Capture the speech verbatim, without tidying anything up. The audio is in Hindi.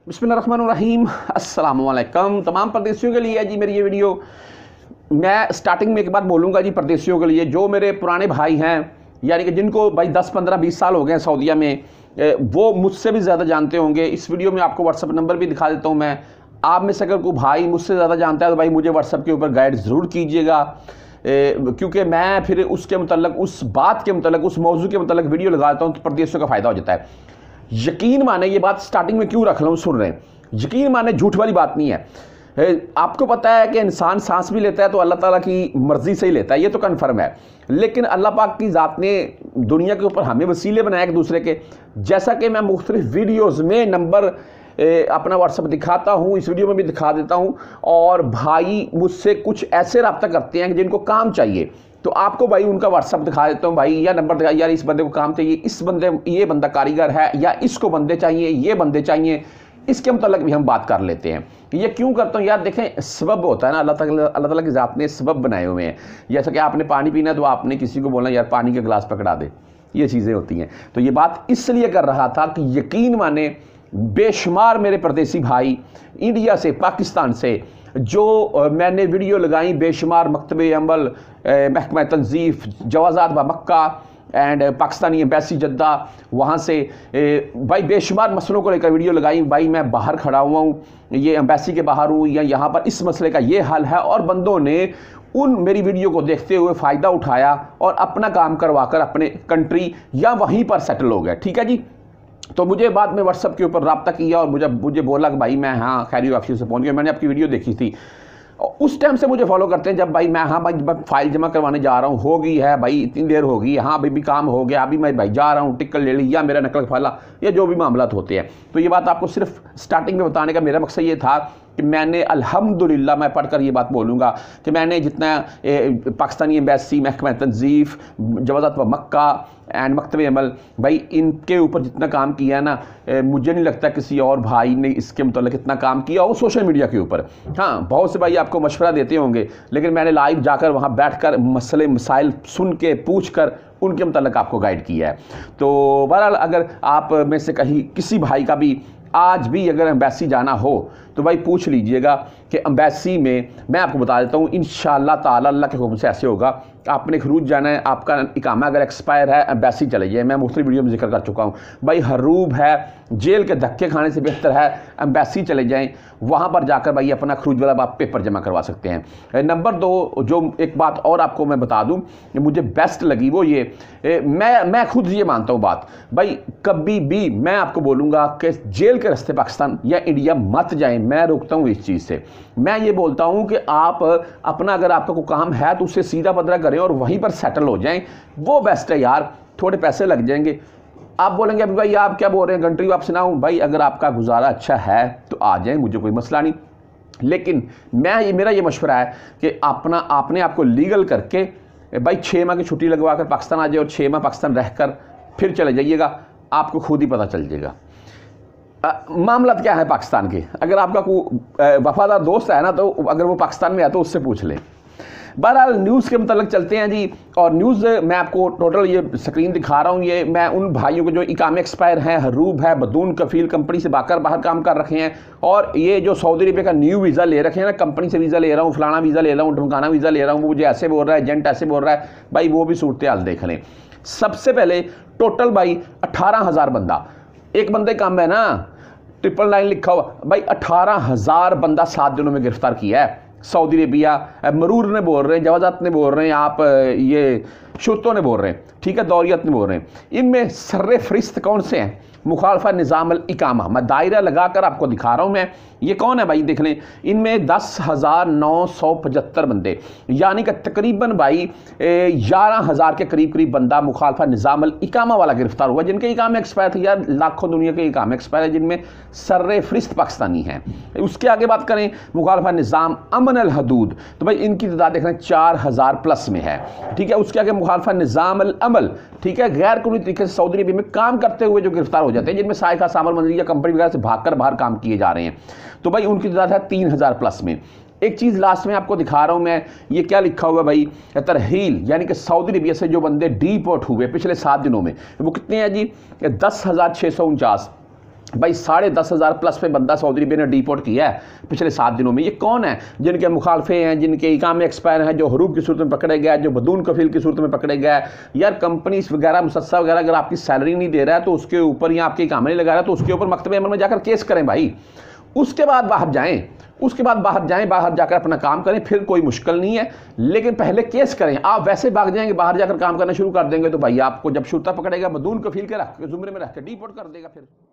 बिस्मिल्लाहिर्रहमानिर्रहीम अस्सलाम वालेकुम। तमाम परदेशियों के लिए जी मेरी ये वीडियो। मैं स्टार्टिंग में एक बात बोलूँगा जी परदेशियों के लिए, जो मेरे पुराने भाई हैं यानी कि जिनको भाई दस पंद्रह बीस साल हो गए हैं सऊदीया में, वो मुझसे भी ज़्यादा जानते होंगे। इस वीडियो में आपको व्हाट्सअप नंबर भी दिखा देता हूँ मैं। आप में से अगर कोई भाई मुझसे ज़्यादा जानता है तो भाई मुझे व्हाट्सअप के ऊपर गाइड ज़रूर कीजिएगा, क्योंकि मैं फिर उसके मतलब उस बात के मतलब उस मौजू के मतलब वीडियो लगाता हूँ तो परदेशियों का फ़ायदा हो जाता है। यकीन माने, ये बात स्टार्टिंग में क्यों रख रहा हूँ सुन रहे हैं, यकीन माने झूठ वाली बात नहीं है। आपको पता है कि इंसान सांस भी लेता है तो अल्लाह ताला की मर्ज़ी से ही लेता है, ये तो कन्फर्म है। लेकिन अल्लाह पाक की ज़ात ने दुनिया के ऊपर हमें वसीले बनाए एक दूसरे के। जैसा कि मैं मुख्तलिफ वीडियोज़ में नंबर अपना व्हाट्सअप दिखाता हूँ, इस वीडियो में भी दिखा देता हूँ। और भाई मुझसे कुछ ऐसे रब्ता करते हैं जिनको काम चाहिए, तो आपको भाई उनका व्हाट्सअप दिखा देता हूँ भाई, या नंबर दिखा, यार इस बंदे को काम चाहिए, इस बंदे ये बंदा कारीगर है, या इसको बंदे चाहिए, ये बंदे चाहिए, इसके मतलब भी हम बात कर लेते हैं। ये क्यों करता हूँ यार, देखें सबब होता है ना, अल्लाह ताला अल्लाह ताला की ज़ात ने सबब बनाए हुए हैं। जैसा कि आपने पानी पीना है तो आपने किसी को बोलना यार पानी का गिलास पकड़ा दे, ये चीज़ें होती हैं। तो ये बात इसलिए कर रहा था कि यकीन माने बेशुमार मेरे परदेसी भाई इंडिया से, पाकिस्तान से, जो मैंने वीडियो लगाई, बेशुमार मकतबे अमल, महकमा तंजीफ, जवाज़ात ब Makkah and Pakistani embassy Jeddah, वहाँ से भाई बेशुमार मसलों को लेकर वीडियो लगाई। भाई मैं बाहर खड़ा हुआ हूँ, ये एम्बेसी के बाहर हूँ, या यहाँ पर इस मसले का ये हल है, और बंदों ने उन मेरी वीडियो को देखते हुए फ़ायदा उठाया और अपना काम करवा कर अपने कंट्री या वहीं पर सेटल हो गया। ठीक है जी। तो मुझे बाद में व्हाट्सअप के ऊपर रब्ता किया और मुझे मुझे बोला कि भाई मैं हाँ खैरी ऑफिस से पहुंच गया, मैंने आपकी वीडियो देखी थी। उस टाइम से मुझे फॉलो करते हैं, जब भाई मैं हाँ भाई जब फाइल जमा करवाने जा रहा हूँ, हो गई है भाई इतनी देर हो गई, हाँ अभी भी काम हो गया, अभी मैं भाई जा रहा हूँ, टिकट ले ली या मेरा नकल फाला, या जो भी मामला होते हैं। तो ये बात आपको सिर्फ स्टार्टिंग में बताने का मेरा मकसद ये था कि मैंने अल्हम्दुलिल्लाह, मैं पढ़कर ये बात बोलूँगा कि मैंने जितना पाकिस्तानी एम्बेसी, महकमा तंजीफ, जवाज़ात व मक्का एंड मकतबे अमल, भाई इनके ऊपर जितना काम किया ना, मुझे नहीं लगता किसी और भाई ने इसके मतलब कितना काम किया हो सोशल मीडिया के ऊपर। हाँ बहुत से भाई आपको मशवरा देते होंगे, लेकिन मैंने लाइव जाकर वहाँ बैठकर मसले मसाइल सुन के पूछ कर उनके मतलब आपको गाइड किया है। तो बहरहाल अगर आप में से कहीं किसी भाई का भी आज भी अगर एम्बेसी जाना हो तो भाई पूछ लीजिएगा कि एम्बेसी में मैं आपको बता देता हूँ इंशाअल्लाह ताला अल्लाह के हुक्म से ऐसे होगा। आपने खरूज जाना है, आपका इकामा अगर एक्सपायर है, एम्बेसी चले जाए। मैं मुख्तलिफ वीडियो में जिक्र कर चुका हूँ भाई, हरूब है, जेल के धक्के खाने से बेहतर है एम्बेसी चले जाएं, वहाँ पर जाकर भाई अपना खरूज वाला आप पेपर जमा करवा सकते हैं। नंबर दो, जो एक बात और आपको मैं बता दूँ मुझे बेस्ट लगी, वो ये ए, मैं मैं खुद ये मानता हूँ बात, भाई कभी भी मैं आपको बोलूँगा कि जेल के रास्ते पाकिस्तान या इंडिया मत जाएं। मैं रोकता हूँ इस चीज़ से। मैं ये बोलता हूँ कि आप अपना अगर आपका कोई काम है तो उससे सीधा पदरा करें और वहीं पर सेटल हो जाएं, वो बेस्ट है यार। थोड़े पैसे लग जाएंगे। आप बोलेंगे अभी भाई आप क्या बोल रहे हैं, कंट्री वापस ना हूँ, भाई अगर आपका गुजारा अच्छा है तो आ जाएं, मुझे कोई मसला नहीं। लेकिन मैं ये मेरा ये मशवरा है कि अपना आपने आपको लीगल करके भाई छः माह की छुट्टी लगवा कर पाकिस्तान आ जाए और छः माह पाकिस्तान रहकर फिर चले जाइएगा, आपको खुद ही पता चल जाएगा मामला क्या है पाकिस्तान के। अगर आपका कोई वफादार दोस्त है ना, तो अगर वो पाकिस्तान में है तो उससे पूछ ले। बहरहाल न्यूज़ के मतलब चलते हैं जी। और न्यूज़ मैं आपको टोटल ये स्क्रीन दिखा रहा हूँ, ये मैं उन भाइयों को जो इकामे एक्सपायर हैं, हरूब है, बदून कफील कंपनी से बाकर बाहर काम कर रखे हैं, और ये जो सऊदी अरब का न्यू वीज़ा ले रखे हैं ना, कंपनी से वीज़ा ले रहा हूँ, फलाना वीज़ा ले रहा हूँ, ढमकाना वीज़ा ले रहा हूँ, वो मुझे ऐसे बोल रहा है, एजेंट ऐसे बोल रहा है, भाई वो भी सूरत हाल देख लें। सबसे पहले टोटल भाई अट्ठारह हज़ार बंदा, एक बंदे कम है ना, ट्रिपल नाइन लिखा हुआ, भाई अठारह हज़ार बंदा सात दिनों में गिरफ्तार किया है सऊदी अरेबिया। मरूर ने बोल रहे हैं, जवाज़ात ने बोल रहे हैं, आप ये शुरतों ने बोल रहे हैं, ठीक है, दौरियत ने बोल रहे हैं। इनमें सर्रे फरिस्त कौन से हैं? मुखालफा निज़ाम अल इकामा, मैं दायरा लगाकर आपको दिखा रहा हूँ मैं, ये कौन है भाई देख लें। इनमें दस हज़ार नौ सौ पचहत्तर बंदे, यानी कि तकरीबन भाई ग्यारह हज़ार के करीब करीब बंदा मुखालफा निज़ाम अल इकामा वाला गिरफ्तार हुआ, जिनके इकामे एक्सपायर थे। यार लाखों दुनिया के इकामे एक्सपायर है, जिनमें सर्रे फरिस्त पाकिस्तानी हैं। उसके आगे बात करें मुखालफा निज़ाम अमन अल हदूद, तो भाई इनकी तादाद देख रहे हैं चार हज़ार प्लस में है, ठीक है। उसके आगे मुखालफा निज़ाम अल अमल, ठीक है, गैर कानूनी तरीके से सऊदी अरब में काम करते हुए जो गिरफ्तार हो जाते हैं, जिनमें साइका सामल मंजरी या कंपनी वगैरह से भागकर बाहर काम किए जा रहे हैं, तो भाई उनकी तादाद है तीन हज़ार प्लस में। एक चीज़ लास्ट में आपको दिखा रहा हूं मैं, ये क्या लिखा हुआ है भाई, तरहील, यानी कि सऊदी अरबिया से जो बंदे डीपोर्ट हुए पिछले सात दिनों में, वो कितने हैं जी? दस हज़ार छः सौ उनचास। भाई साढ़े दस हज़ार प्लस पे बंदा सऊदी अरबिया ने डिपोर्ट किया है पिछले सात दिनों में। ये कौन है? जिनके मुखालफे हैं, जिनके इकाम एक्सपायर हैं, जो हरूब की सूरत में पकड़े गए, जो बदून कफील की सूरत में पकड़े गए। यार कंपनीज वगैरह मुसस्सा वगैरह अगर आपकी सैलरी नहीं दे रहा है तो उसके ऊपर, या आपके इकामे नहीं लगा रहा है तो उसके ऊपर मकतबे अमल में जाकर केस करें भाई। उसके बाद बाहर जाएं, उसके बाद बाहर जाएं, बाहर जाकर अपना काम करें, फिर कोई मुश्किल नहीं है। लेकिन पहले केस करें। आप वैसे भाग जाएंगे, बाहर जाकर काम करना शुरू कर देंगे तो भाई आपको जब शुरता पकड़ेगा बदून कफील के रख के जुमरे में रख के डिपोर्ट कर देगा फिर।